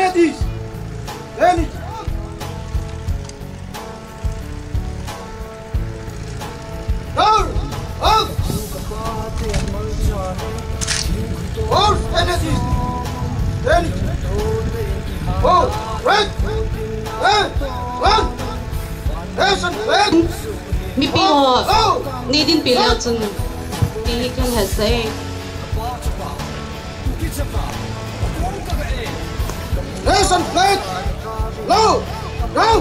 Benedis! Benedis! Down! Up! Horse Benedis! Benedis! Oh! Red! Red! Run! Nation flag! 미피어 니딘 빌려준 비히킨 했어요. Nation flag! Low! Down!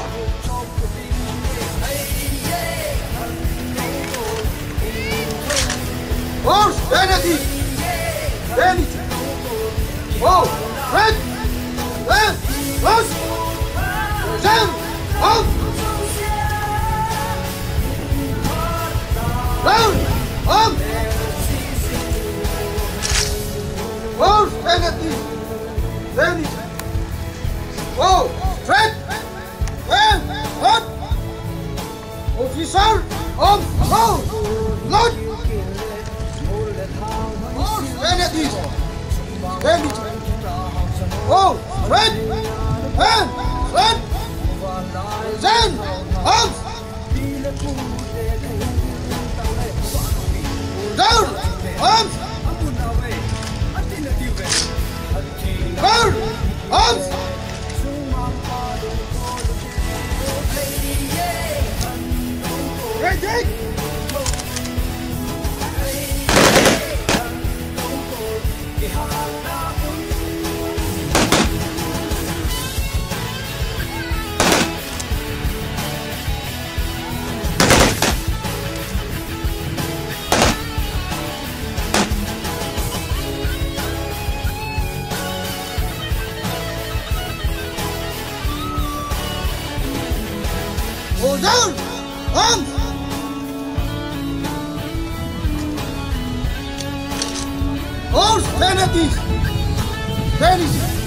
Horse Benedict! Benedict! Oh! Red! Red! Run! Jam! Up! Down! Up! Horse Benedict! Benedict! Oh! Straight! And up! Officer! On! Road! Load! Horse Benedict! Benedict! Oh! Straight! And straight! Then! Up! Down! Up! Down! Up! Ready? Hold down! Arms! Horse Benedict! Benedict!